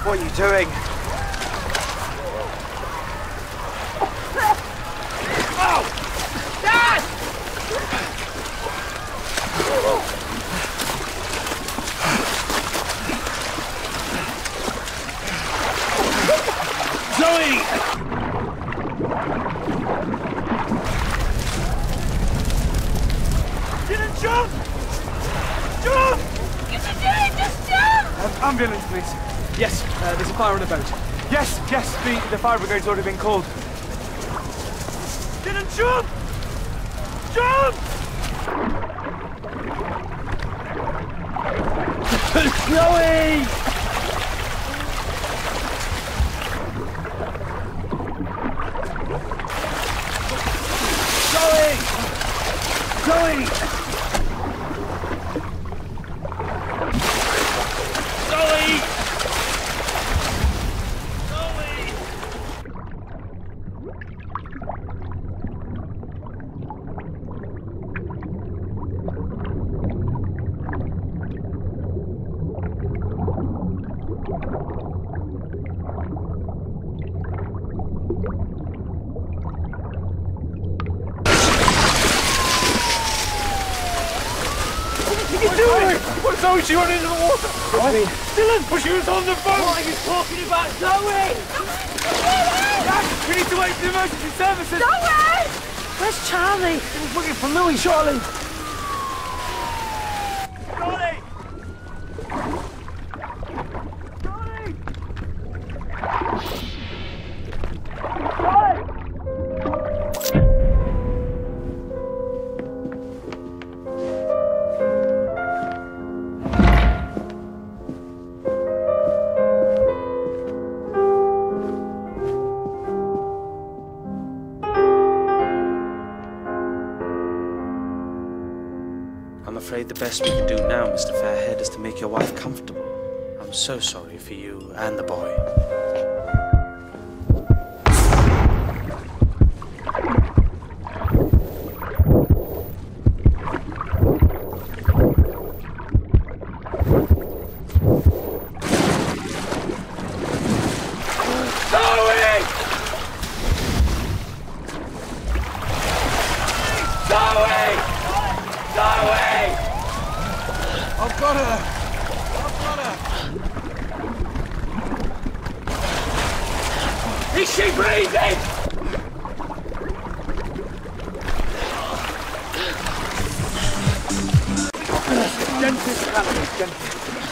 What are you doing? Oh! Dad! Zoe! Didn't jump! Jump! You should do it! Just jump! Ambulance, please. Yes, there's a fire on the boat. Yes, the fire brigade's already been called. Didn't jump! Jump! Zoe! Zoe! Zoe! What, Zoe? She went into the water! What? Dylan! But she was on the boat! What are you talking about, Zoe? Dad, we need to wait for the emergency services! Zoe! Where's Charlie? We're looking for Louis, Charlie! Charlie! Charlie! Charlie! I'm afraid the best we can do now, Mr. Fairhead, is to make your wife comfortable. I'm so sorry for you and the boy. Zoe! Zoe! Zoe! I've got her! I've got her! Is she breathing? Gentle, Callie, gentle.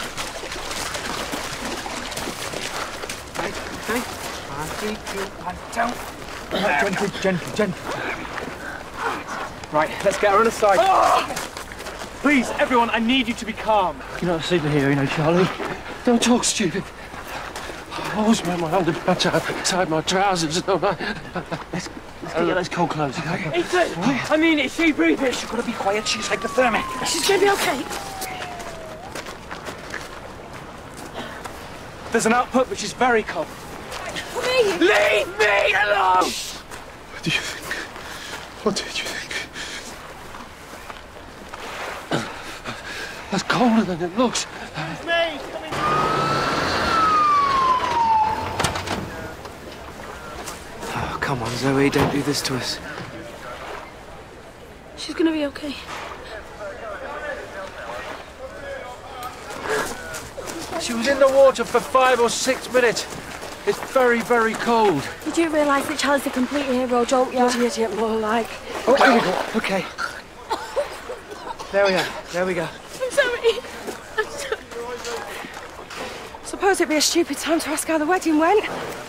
Okay. 1, 3, 2, 1, down. Gentle. Right, let's get her on the side. Oh! Please, everyone, I need you to be calm. You're not a superhero, you know, Charlie. Don't talk stupid. I always wear my underpants outside my trousers and all that. Let's get those cold clothes, okay? Ethan! I mean, is she breathing? You've got to be quiet, she's hypothermic. She's gonna be okay. There's an output which is very cold. Come here, you. Leave me alone! What do you think? What did you think? That's colder than it looks. It's me! Come in. Oh, come on, Zoe, don't do this to us. She's gonna be okay. She was in the water for 5 or 6 minutes. It's very, very cold. You do realise that Charlie's a complete hero, don't you? What an idiot, more like. Oh, here we go. Okay. There we go. I'm sorry. I'm sorry. Suppose it'd be a stupid time to ask how the wedding went.